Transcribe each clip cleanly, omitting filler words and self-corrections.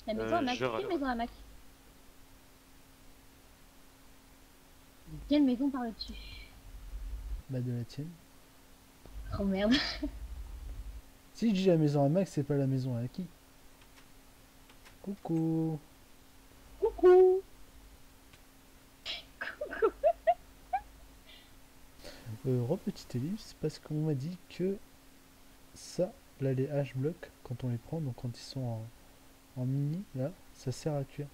La maison à Mac. Je... Quelle maison à Mac? Quelle maison parles-tu? Bah de la tienne. Oh merde. Si je dis la maison à Max, c'est pas la maison à qui. Coucou. Coucou. Petite ellipse, parce qu'on m'a dit que ça, là les H-blocs, quand on les prend, donc quand ils sont en mini, là, ça sert à cuire.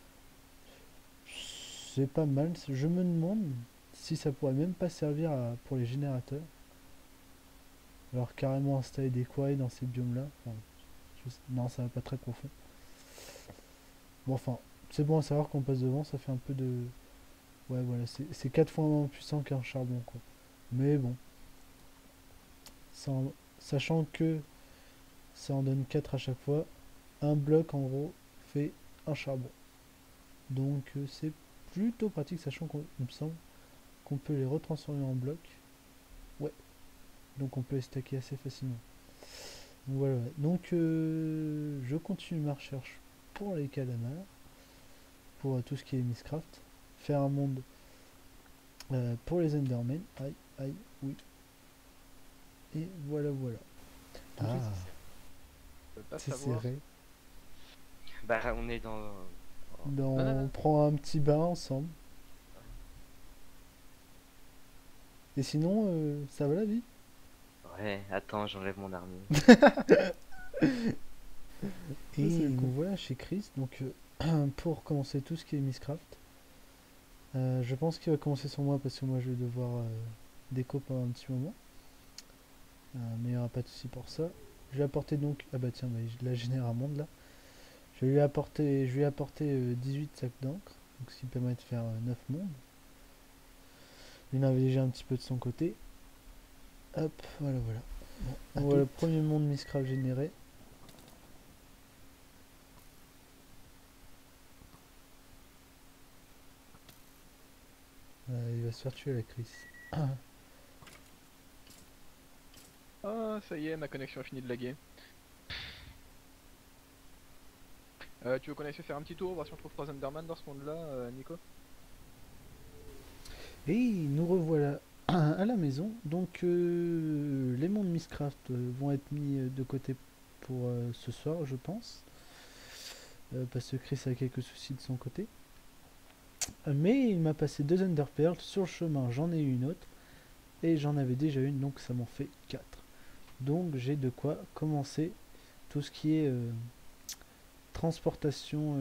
C'est pas mal, je me demande si ça pourrait même pas servir pour les générateurs. Alors carrément installer des quarries dans ces biomes là. Enfin, non, ça va pas très profond. Bon enfin, c'est bon à savoir qu'on passe devant, ça fait un peu de... Ouais voilà, c'est 4 fois moins puissant qu'un charbon quoi. Mais bon, sachant que ça en donne 4 à chaque fois, un bloc en gros fait un charbon. Donc c'est plutôt pratique, sachant qu'il me semble qu'on peut les retransformer en blocs. Ouais, donc on peut les stacker assez facilement. Donc voilà, donc je continue ma recherche pour les calamars, pour tout ce qui est Misscraft, faire un monde pour les Endermen, aïe, aïe, oui, et voilà, voilà. Tout Ah, ceci, je peux pas c'est savoir. serré. Bah, on est dans... Non, non, On non. prend un petit bain ensemble. Et sinon, ça va la vie. Ouais, attends, j'enlève mon armure. Et Ça, c'est nous con. voilà chez Chris, donc pour commencer tout ce qui est Misscraft. Je pense qu'il va commencer sur moi parce que moi je vais devoir déco pendant un petit moment. Mais il n'y aura pas de souci pour ça. Je vais apporter donc... Ah bah tiens, bah, là je génère un monde là. Je lui ai apporté 18 sacs d'encre, donc ce qui permet de faire 9 mondes. Il en avait déjà un petit peu de son côté. Hop, voilà, voilà. Bon, donc voilà le premier monde Misscraft généré. Il va se faire tuer la crise. Ah, ça y est, ma connexion a fini de laguer. Tu veux qu'on essaie de faire un petit tour, voir si on trouve 3 Enderman dans ce monde-là, Nico? Et nous revoilà à la maison. Donc les mondes Misscraft vont être mis de côté pour ce soir, je pense. Parce que Chris a quelques soucis de son côté. Mais il m'a passé 2 Ender Pearls. Sur le chemin, j'en ai eu une autre. Et j'en avais déjà une, donc ça m'en fait 4. Donc j'ai de quoi commencer tout ce qui est transportation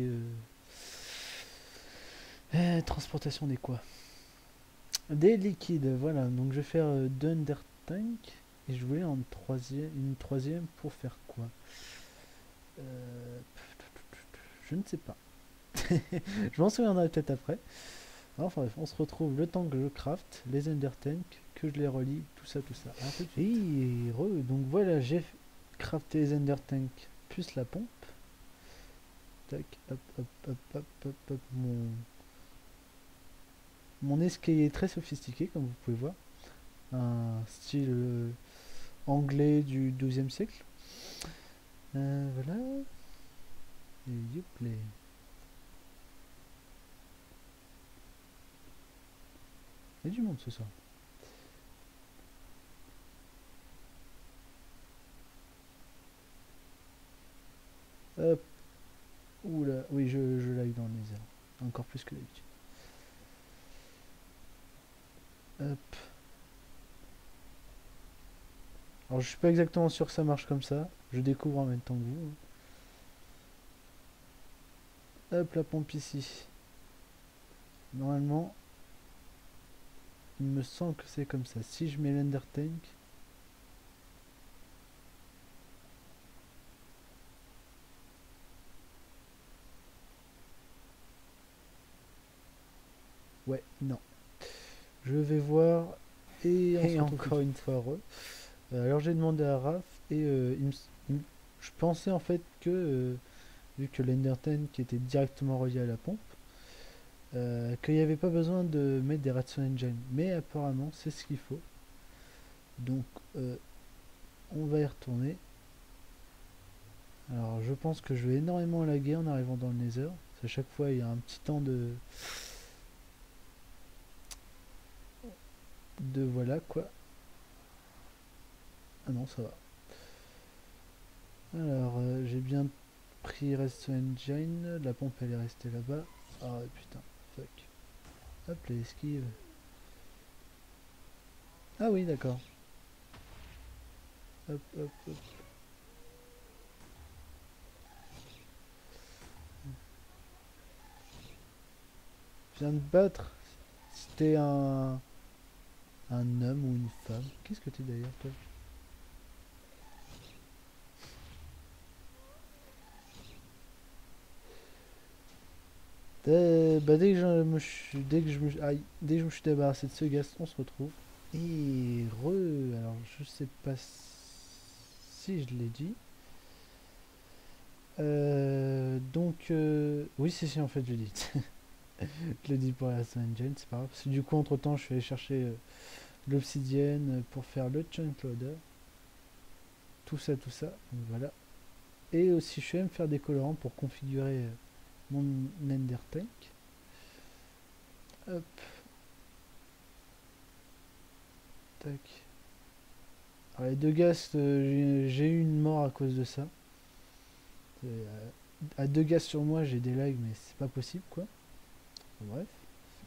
transportation des quoi? Des liquides, voilà. Donc je vais faire d'Under Tank. Et je voulais une troisième pour faire quoi? Euh, je ne sais pas. Je m'en souviendrai peut-être après. Enfin bref, on se retrouve le temps que je craft les Ender Tank, que je les relie, tout ça, tout ça. Et donc voilà, j'ai crafté les Ender Tank plus la pompe. Tac, hop, hop, hop, hop, hop, hop. Mon escalier est très sophistiqué, comme vous pouvez voir. Un style anglais du XIIe siècle. Voilà. Et youplay. Il y a du monde ce soir. Hop. Oula. Oui, je l'ai eu dans les airs. Encore plus que d'habitude. Hop. Alors je suis pas exactement sûr que ça marche comme ça. Je découvre en même temps que vous. Hop, la pompe ici. Normalement, il me semble que c'est comme ça. Si je mets l'Ender Tank. Ouais, non. Je vais voir. Et on se retrouve encore une fois heureux. Alors j'ai demandé à Raph. Et je pensais en fait que, vu que l'Ender Tank était directement relié à la pompe, qu'il n'y avait pas besoin de mettre des Redstone Engine. Mais apparemment, c'est ce qu'il faut. Donc, on va y retourner. Alors je pense que je vais énormément laguer en arrivant dans le Nether. Parce qu'à chaque fois il y a un petit temps de voilà quoi. Ah non ça va. Alors j'ai bien pris Redstone Engine. La pompe elle est restée là-bas. Ah putain, fuck. Hop les esquives. Ah oui d'accord. Hop hop hop. Je viens de battre. C'était un homme ou une femme. Qu'est-ce que t'es d'ailleurs toi? Bah dès que je me suis, dès que je me, aïe, dès que je me suis débarrassé de ce gaz, on se retrouve. Et alors je sais pas si je l'ai dit. Oui c'est si en fait je l'ai dit. Je l'ai dit pour la Engine, c'est pas grave. Parce que du coup entre temps je suis allé chercher l'obsidienne pour faire le chunk loader. Tout ça, donc voilà. Et aussi je suis allé me faire des colorants pour configurer mon Ender Tank. Hop. Tac. Alors les deux ghasts, j'ai eu une mort à cause de ça. À deux ghasts sur moi, j'ai des lags, mais c'est pas possible quoi. Enfin, bref.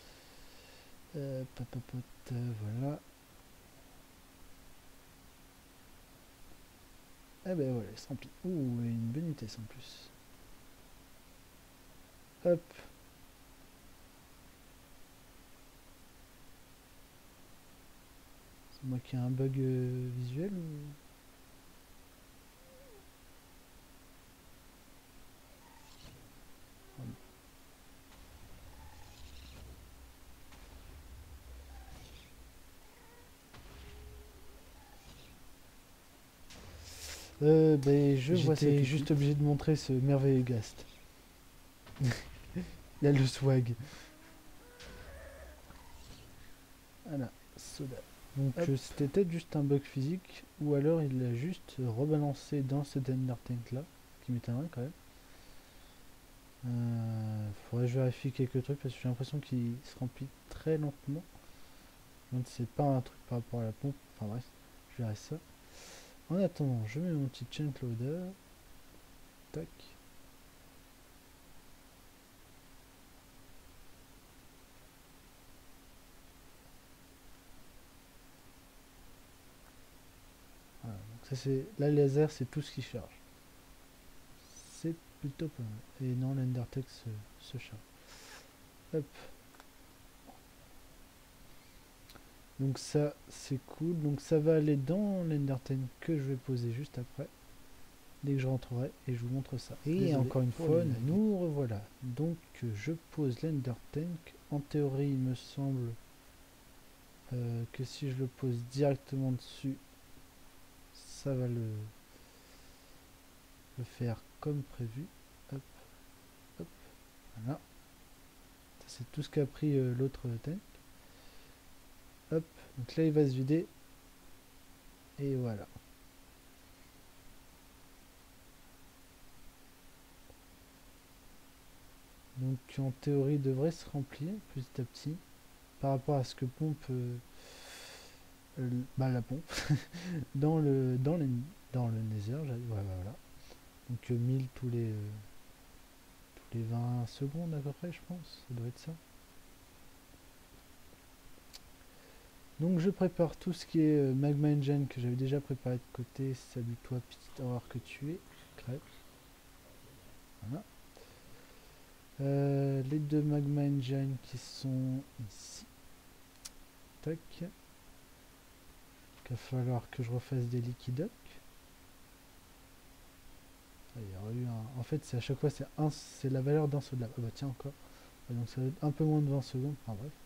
Voilà. Eh ben voilà, il se remplit. Ouh, et une bonne vitesse en plus. Hop. C'est moi qui ai un bug visuel ou... Ben, je vois ça. J'étais juste obligé de montrer ce merveilleux ghast. Il y a le swag. Voilà, soda. Donc c'était peut-être juste un bug physique, ou alors il l'a juste rebalancé dans ce Ender Tank là, qui m'étonnerait quand même. Faudrait que je vérifie quelques trucs parce que j'ai l'impression qu'il se remplit très lentement. Donc c'est pas un truc par rapport à la pompe, enfin bref, je verrai ça. En attendant, je mets mon petit chunk loader. Tac. Voilà, donc ça c'est. La laser c'est tout ce qui charge. C'est plutôt pas mal. Et non, l'Endertech se charge. Hop. Donc ça c'est cool. Donc ça va aller dans l'Endertank que je vais poser juste après. Dès que je rentrerai et je vous montre ça. Et désolé, encore une fois, nous revoilà. Donc je pose l'Endertank. En théorie il me semble que si je le pose directement dessus, ça va le faire comme prévu. Hop, hop, voilà. Ça c'est tout ce qu'a pris l'autre tank. Hop, donc là il va se vider. Et voilà. Donc en théorie il devrait se remplir petit à petit par rapport à ce que pompe la pompe dans le Nether. Voilà. Donc 1000 tous les 20 secondes à peu près, je pense. Ça doit être ça. Donc je prépare tout ce qui est Magma Engine que j'avais déjà préparé de côté. Salut toi, petite horreur que tu es. Crève. Voilà. Les deux Magma Engine qui sont ici. Tac. Il va falloir que je refasse des liquidocs. Ah, il y aura eu un... En fait, c'est à chaque fois, c'est la valeur d'un saut de lave. Ah bah tiens, encore. Donc ça va être un peu moins de 20 secondes. Enfin bref.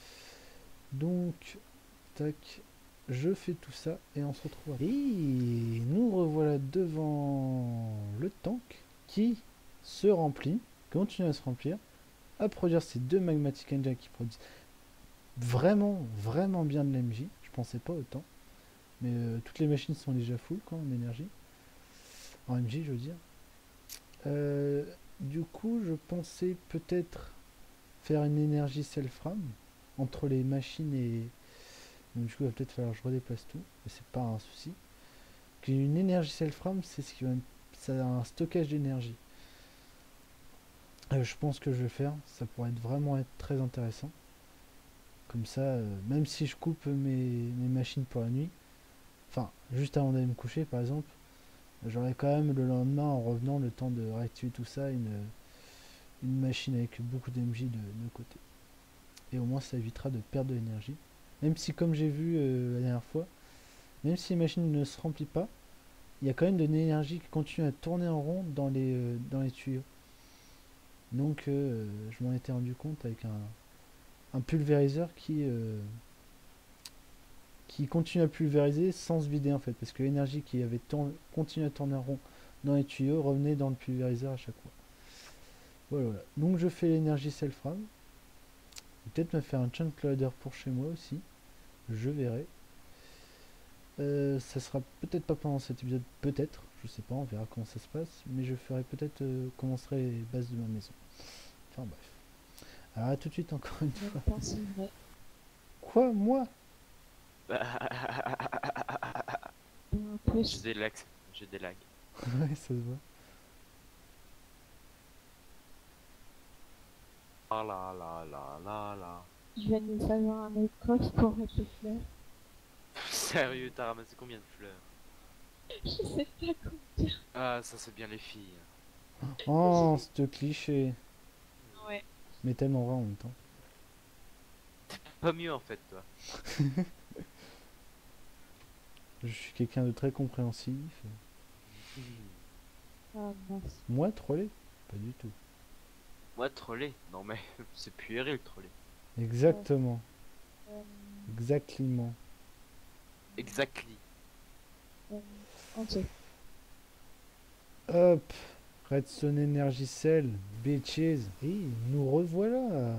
Donc, tac. Je fais tout ça et on se retrouve après. Et nous revoilà devant le tank qui se remplit, continue à se remplir, à produire ces deux magmatic engines qui produisent vraiment bien de l'MJ. Je pensais pas autant. Mais toutes les machines sont déjà full quoi, en énergie. En MJ je veux dire. Du coup, je pensais peut-être faire une énergie self-ram entre les machines et... Donc, du coup, il va peut-être falloir que je redéplace tout, mais c'est pas un souci. Une énergie self-ram, c'est ce qui va... Ça a un stockage d'énergie. Je pense que je vais faire, ça pourrait vraiment être très intéressant. Comme ça, même si je coupe mes machines pour la nuit, enfin, juste avant d'aller me coucher par exemple, j'aurai quand même le lendemain en revenant le temps de réactiver tout ça, une machine avec beaucoup d'MJ de côté. Et au moins ça évitera de perdre de l'énergie. Même si comme j'ai vu la dernière fois, même si les machines ne se remplissent pas, il y a quand même de l'énergie qui continue à tourner en rond dans les tuyaux. Donc je m'en étais rendu compte avec un pulvériseur qui continue à pulvériser sans se vider en fait, parce que l'énergie qui avait continué à tourner en rond dans les tuyaux revenait dans le pulvériseur à chaque fois. Voilà, voilà. Donc je fais l'énergie self-ram. Peut-être me faire un chunk loader pour chez moi aussi. Je verrai. Ça sera peut-être pas pendant cet épisode, peut-être. Je sais pas, on verra comment ça se passe. Mais je ferai peut-être commencerai les bases de ma maison. Enfin bref. Alors à tout de suite encore une fois. Vrai. Quoi, moi? En Je plus, délag. Je délag. Ouais, ça se voit. Ah là là là là là. je vais nous falloir un autre coffre pour mettre les fleurs. Sérieux, t'as ramassé combien de fleurs? Je sais pas comment. Ah, ça c'est bien les filles. Oh, ce cliché. Ouais. Mais tellement vrai en même temps. Pas mieux en fait, toi. Je suis quelqu'un de très compréhensif. Ah mince. Moi, trollé? Pas du tout. Moi, troller? Non mais, c'est puéril, troller. Exactement. Euh, Exactement. Exactly. ok. Hop. Redstone Energy Cell. Bitches. Et nous revoilà.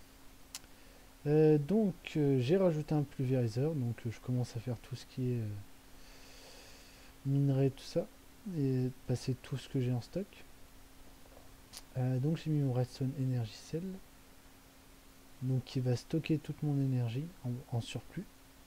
Donc, j'ai rajouté un pulvériseur. Donc, je commence à faire tout ce qui est minerai, tout ça. Et passer tout ce que j'ai en stock. Donc, j'ai mis mon Redstone Energy Cell. Donc, qui va stocker toute mon énergie en surplus.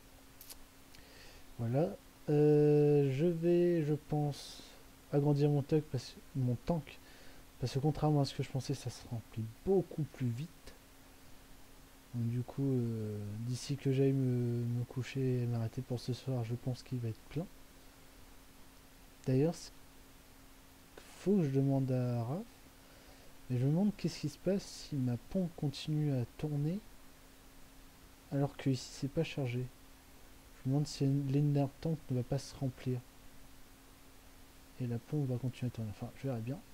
Voilà. Je vais, je pense, agrandir mon tank. Parce que contrairement à ce que je pensais, ça se remplit beaucoup plus vite. Donc, du coup, d'ici que j'aille me coucher et m'arrêter pour ce soir, je pense qu'il va être plein. D'ailleurs, faut que je demande à Raph. Mais je me demande qu'est-ce qui se passe si ma pompe continue à tourner alors que ici c'est pas chargé. Je me demande si l'Ender Tank ne va pas se remplir. Et la pompe va continuer à tourner. Enfin, je verrai bien.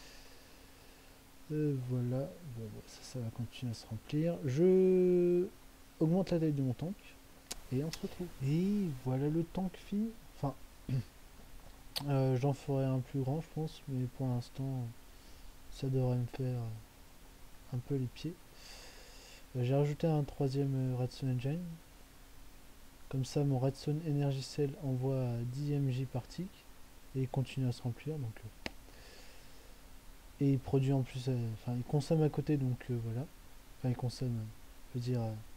Voilà. Bon, ça va continuer à se remplir. Je augmente la taille de mon tank. Et on se retrouve. Et voilà le tank fini. Enfin, j'en ferai un plus grand, je pense. Mais pour l'instant, ça devrait me faire un peu les pieds. J'ai rajouté un troisième Redstone Engine. Comme ça, mon Redstone Energy Cell envoie 10 mj par tick et il continue à se remplir. Donc, et il produit en plus, enfin, il consomme à côté, donc voilà. Enfin, il consomme, je veux dire,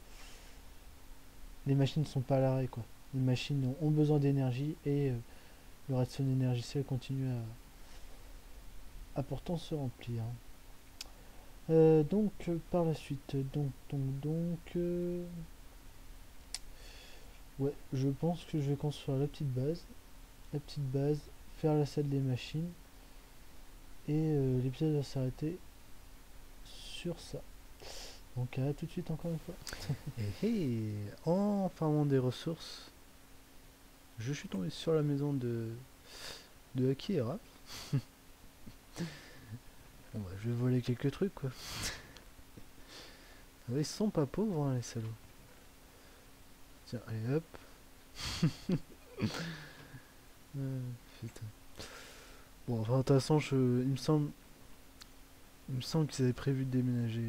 les machines ne sont pas à l'arrêt, quoi. Les machines ont besoin d'énergie et le Redstone Energy Cell continue à pourtant se remplir. Donc, par la suite, ouais, je pense que je vais construire la petite base, faire la salle des machines, et l'épisode va s'arrêter sur ça. Donc à tout de suite encore une fois. Et en farmant des ressources, je suis tombé sur la maison de Akira. Bon, bah, je vais voler quelques trucs quoi. Ils sont pas pauvres hein, les salauds. Tiens, allez hop. Putain. Bon, enfin, de toute façon, il me semble qu'ils avaient prévu de déménager.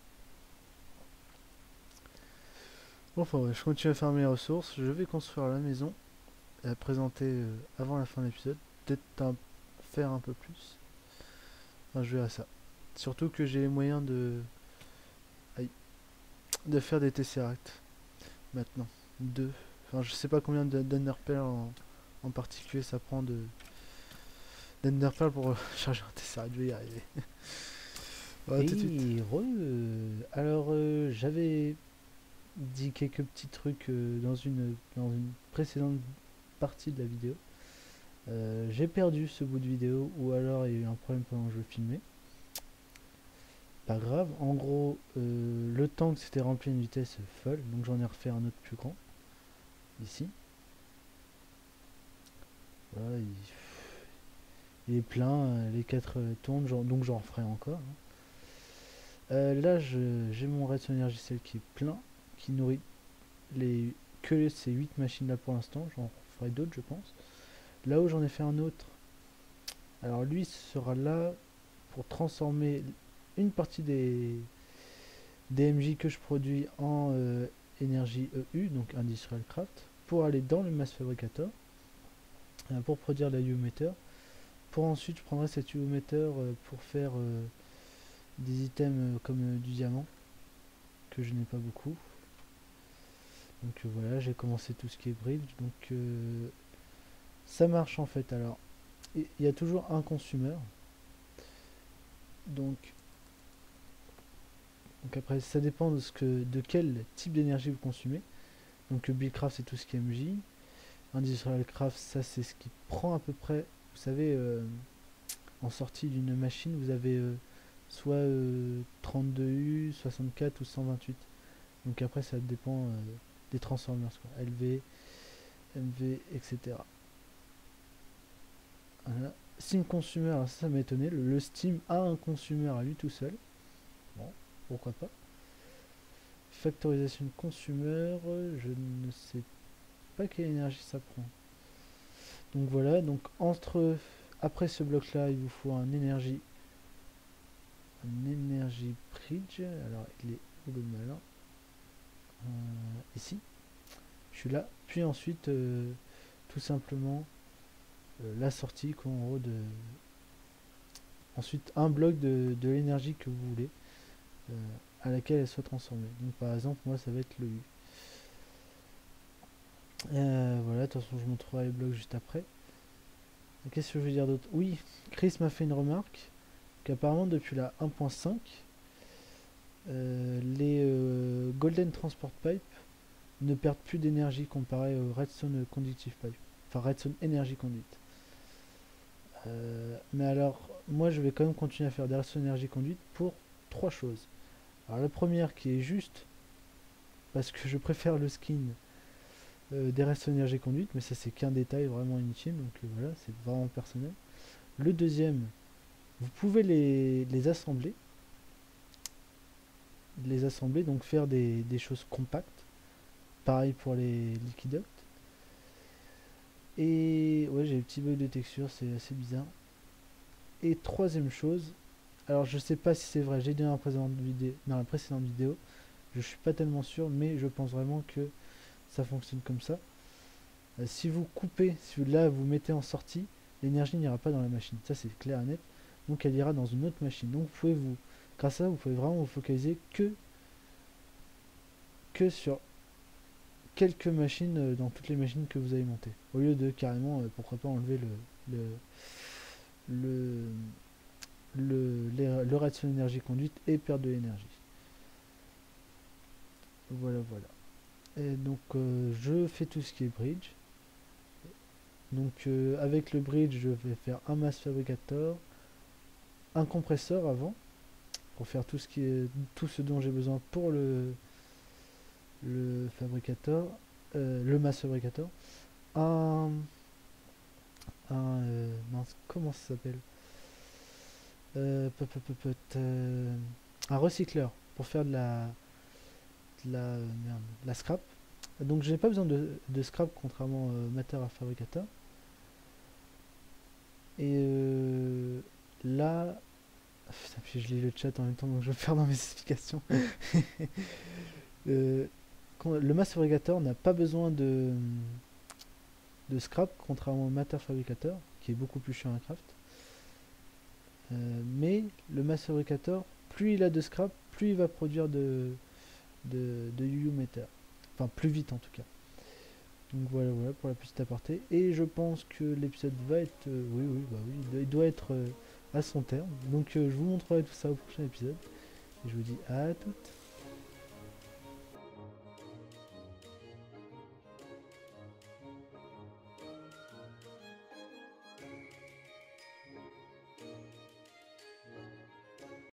Bon, enfin, ouais, je continue à faire mes ressources. Je vais construire la maison et la présenter avant la fin de l'épisode. Peut-être faire un peu plus. Enfin, je verrai ça. Surtout que j'ai les moyens de... Aïe. De faire des Tesseract. Maintenant. Deux. Enfin, je sais pas combien d'Enderpearl en particulier ça prend d'Enderpearl pour charger un Tesseract. Je vais y arriver. Voilà, tout de suite. Et alors, j'avais dit quelques petits trucs dans une précédente partie de la vidéo. J'ai perdu ce bout de vidéo ou alors il y a eu un problème pendant que je le filmais. Pas grave, en gros le tank s'était rempli à une vitesse folle, donc j'en ai refait un autre plus grand ici. Voilà, il est plein, les 4 tournent, donc j'en referai encore. Là j'ai mon Redstone Energy Cell qui est plein, qui nourrit que ces 8 machines là pour l'instant, j'en ferai d'autres je pense. Là où j'en ai fait un autre, alors lui sera là pour transformer une partie des MJ que je produis en énergie EU, donc Industrial Craft, pour aller dans le Mass Fabricator, pour produire la U-Meter. Pour ensuite, je prendrai cette U-Meter pour faire des items comme du diamant, que je n'ai pas beaucoup. Donc voilà, j'ai commencé tout ce qui est bridge, donc ça marche en fait. Alors, il y a toujours un consumeur, donc après ça dépend de quel type d'énergie vous consumez. Donc Buildcraft c'est tout ce qui est MJ. Industrial Craft ça c'est ce qui prend à peu près, vous savez, en sortie d'une machine vous avez soit 32U, 64 ou 128. Donc après ça dépend des transformers quoi. LV, MV, etc. Voilà. Steam Consumer, alors ça m'a étonné, le Steam a un consumer à lui tout seul. Bon, pourquoi pas. Factorisation consumer, je ne sais pas quelle énergie ça prend. Donc voilà, donc après ce bloc là, il vous faut un énergie bridge. Alors il est où le malin? Ici. Je suis là. Puis ensuite, tout simplement la sortie en gros de. Ensuite un bloc de l'énergie que vous voulez. À laquelle elle soit transformée. Donc par exemple moi ça va être le U. Voilà, de toute façon je vous montrerai les blocs juste après. Qu'est-ce que je veux dire d'autre? Oui, Chris m'a fait une remarque qu'apparemment depuis la 1.5 les Golden Transport Pipe ne perdent plus d'énergie comparé au Redstone Conductive Pipe. Enfin Redstone Energy Conduit. Mais alors moi je vais quand même continuer à faire des Redstone Energy Conduit pour 3 choses. Alors la première qui est juste parce que je préfère le skin des Redstone Energy Conduit, mais ça c'est qu'un détail vraiment inutile, donc voilà, c'est vraiment personnel. Le deuxième, vous pouvez les assembler, donc faire des choses compactes, pareil pour les Liquiduct. Et ouais, j'ai des petits bugs de texture, c'est assez bizarre. Et troisième chose, alors je sais pas si c'est vrai, j'ai dit dans la précédente vidéo, je suis pas tellement sûr, mais je pense vraiment que ça fonctionne comme ça. Si vous coupez, si là vous mettez en sortie, l'énergie n'ira pas dans la machine, ça c'est clair et net, donc elle ira dans une autre machine. Donc grâce à ça vous pouvez vraiment vous focaliser que sur quelques machines dans toutes les machines que vous avez montées, au lieu de carrément pourquoi pas enlever le Redstone énergie conduite et perdre de l'énergie. Voilà. Et donc je fais tout ce qui est bridge. Donc avec le bridge je vais faire un mass fabricator, un compresseur avant pour faire tout ce dont j'ai besoin pour le fabricator, le mass fabricator, mince, comment ça s'appelle, un recycleur pour faire de la scrap. Donc je n'ai pas besoin de scrap contrairement au Matter Fabricator. Et là, putain, puis je lis le chat en même temps donc je vais faire dans mes explications. Le Mass Fabricator n'a pas besoin de scrap contrairement au Matter Fabricator qui est beaucoup plus chiant à craft. Mais le mass fabricator, plus il a de scrap, plus il va produire de Yu-Yu Meter. Enfin, plus vite en tout cas. Donc voilà, voilà pour la petite aparté. Et je pense que l'épisode va être... oui, oui, bah oui, il doit être à son terme. Donc je vous montrerai tout ça au prochain épisode. Et je vous dis à toutes.